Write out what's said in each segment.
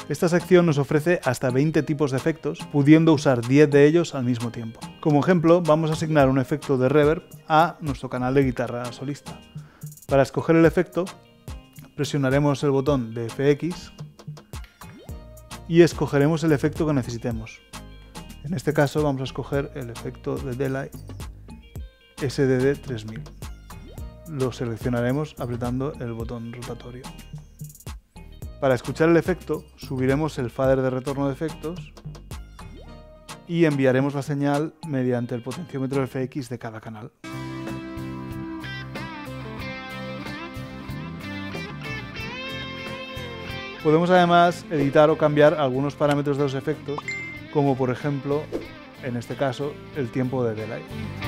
Esta sección nos ofrece hasta 20 tipos de efectos, pudiendo usar 10 de ellos al mismo tiempo. Como ejemplo, vamos a asignar un efecto de reverb a nuestro canal de guitarra solista. Para escoger el efecto, presionaremos el botón de FX y escogeremos el efecto que necesitemos. En este caso vamos a escoger el efecto de delay SDD 3000. Lo seleccionaremos apretando el botón rotatorio. Para escuchar el efecto, subiremos el fader de retorno de efectos y enviaremos la señal mediante el potenciómetro FX de cada canal. Podemos además editar o cambiar algunos parámetros de los efectos, como por ejemplo, en este caso, el tiempo de delay.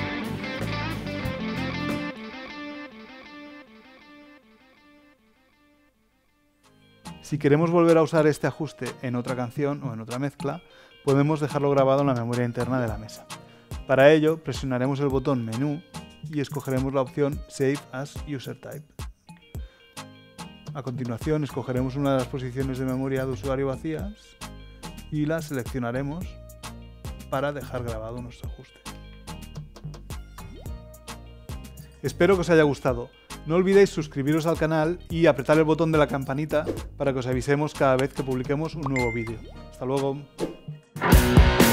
Si queremos volver a usar este ajuste en otra canción o en otra mezcla, podemos dejarlo grabado en la memoria interna de la mesa. Para ello, presionaremos el botón Menú y escogeremos la opción Save as User Type. A continuación, escogeremos una de las posiciones de memoria de usuario vacías y la seleccionaremos para dejar grabado nuestro ajuste. Espero que os haya gustado. No olvidéis suscribiros al canal y apretar el botón de la campanita para que os avisemos cada vez que publiquemos un nuevo vídeo. ¡Hasta luego!